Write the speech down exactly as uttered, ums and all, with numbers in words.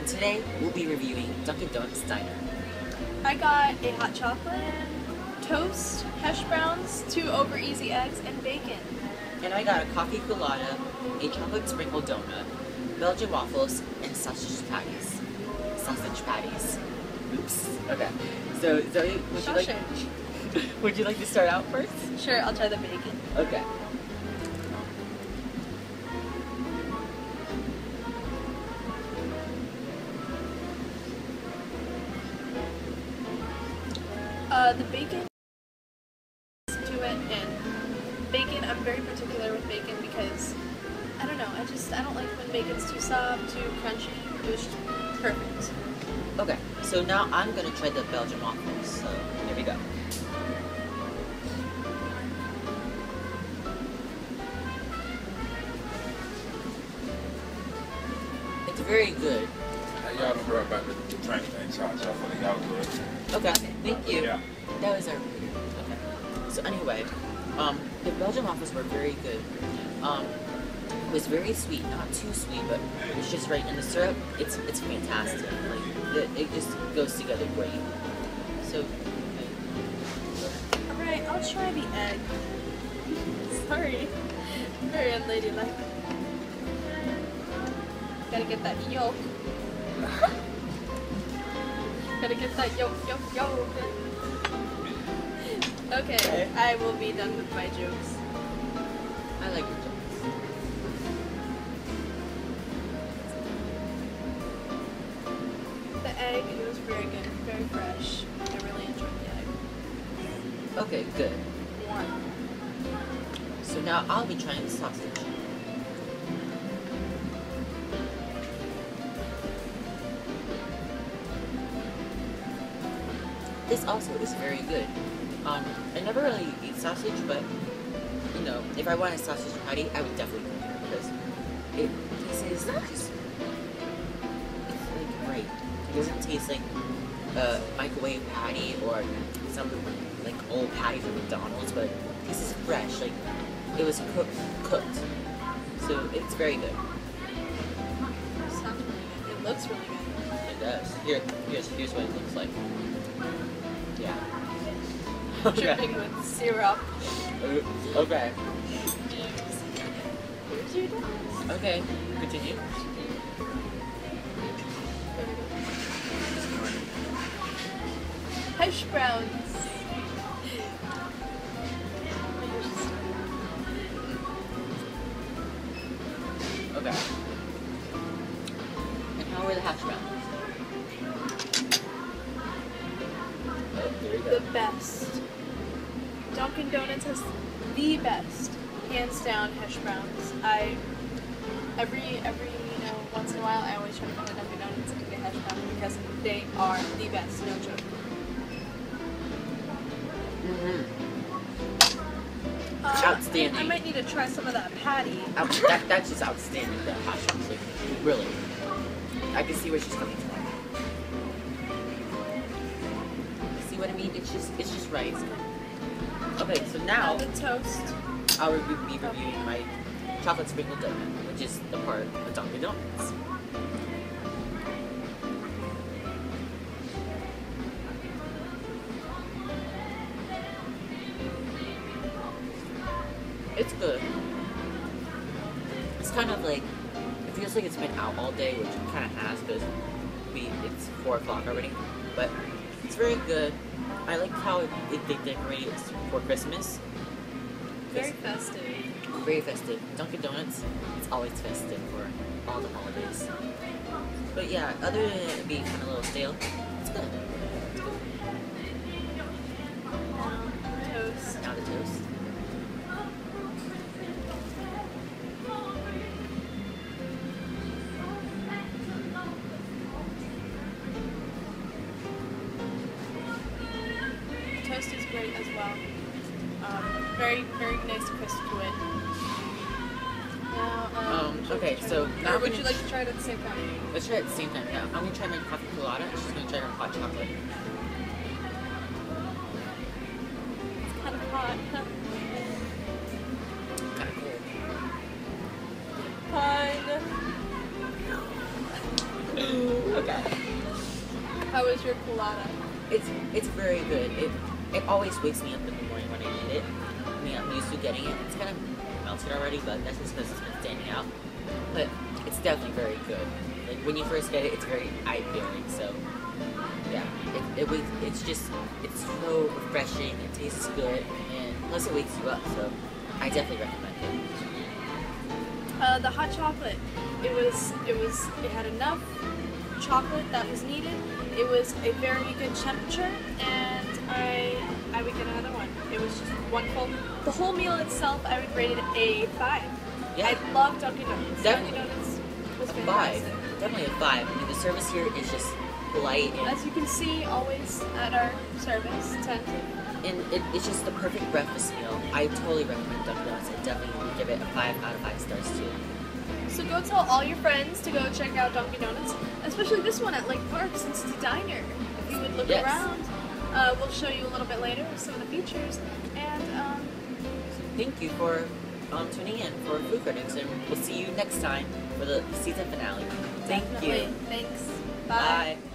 today we'll be reviewing Dunkin' Donuts Diner. I got a hot chocolate, toast, hash browns, two over easy eggs, and bacon. And I got a coffee colada, a chocolate sprinkle donut, Belgian waffles, and sausage patties. Sausage patties. Oops. Okay. So Zoe, would you like would you like to start out first? Sure, I'll try the bacon. Okay. Uh, the bacon to it, and bacon, I'm very particular with bacon because, I don't know, I just, I don't like when bacon's too soft, too crunchy. It was just perfect. Okay, so now I'm gonna try the Belgian waffles, so here we go. It's very good. Hey, y'all don't worry about the drink thing, so I feel like y'all good. Okay, thank you. Yeah. That was our okay. So anyway, um, the Belgian waffles were very good. Um, it was very sweet, not too sweet, but it's just right. And the syrup, it's it's fantastic. Like it, it just goes together great. So, All right, I'll try the egg. Sorry, very unladylike. Gotta get that yolk. Gotta get that yolk, yolk, yolk. Okay, Okay. I will be done with my jokes. I like your jokes. The egg, it was very good, very fresh. I really enjoyed the egg. Okay, good. One. So now I'll be trying the sausage. This also is very good. Um, I never really eat sausage, but you know, if I want a sausage patty, I would definitely come here because it tastes just it's like great. It doesn't taste like a microwave patty or some like old patty from McDonald's, but it tastes fresh. Like it was cooked, cooked. So it's very good. Sounds really good. It looks really good. It does. Here, here's here's what it looks like. Yeah. Okay. Dripping with syrup. Uh, Okay. Here's your dice. Okay. Continue. Hash browns. Okay. And how were the hash browns? Oh, here we go. The best. Dunkin' Donuts has the best, hands down, hash browns. I every every you know once in a while I always try to go to Dunkin' Donuts and get hash browns because they are the best, no joke. Mm-hmm. Uh, Outstanding. I might need to try some of that patty. Out, that, that's just outstanding. The hash browns, like really. I can see where she's coming from. See what I mean? It's just it's just right. Okay, so now Uh, the toast. I'll re- be reviewing my chocolate sprinkle donut, which is the part of Dunkin' Donuts. It's good. It's kind of like, it feels like it's been out all day, which it kind of has because we it's four o'clock already. But it's very good. I like how it, it, they decorate it for Christmas. Very festive. Very festive. Dunkin' Donuts, it's always festive for all the holidays. But yeah, other than it being kind of a little stale, it's good. Now, toast. Now the toast. Toast is great as well. Um, very, very nice crisp to it. Now, um, Um, would you like okay, to try so it? now Or would we're you gonna- like to try it at the same time? Let's try it at the same time. Now, I'm gonna try my coffee colada, and she's gonna try her hot chocolate. It's kind of hot. Kind of cold. Fine. Okay. How was your colada? It's it's very good. It it always wakes me up in the morning when I eat it. I mean, I'm used to getting it. It's kind of melted already, but that's just because it's been standing out. But it's definitely very good. Like when you first get it, it's very eye-appealing. So yeah, it, it was. It's just it's so refreshing. It tastes good, and plus it wakes you up. So I definitely recommend it. Uh, the hot chocolate. It was. It was. It had enough chocolate that was needed. It was a very good temperature, and I I would get another one. It was just wonderful. The whole meal itself, I would rate it a five. Yeah. I love Dunkin' Donuts. Definitely. Dunkin' Donuts was A fantastic. five. Definitely a five. I mean, the service here is just polite and, As you can see, always at our service tent. and it, it's just the perfect breakfast meal. I totally recommend Dunkin' Donuts. I definitely would give it a five out of five stars too. So go tell all your friends to go check out Dunkin' Donuts, especially this one at Lake Park since it's a diner. If you would look Yes. around, uh, we'll show you a little bit later some of the features. And um, Thank you for um, tuning in for Food Critics, and we'll see you next time for the season finale. Thank definitely, you. thanks. Bye.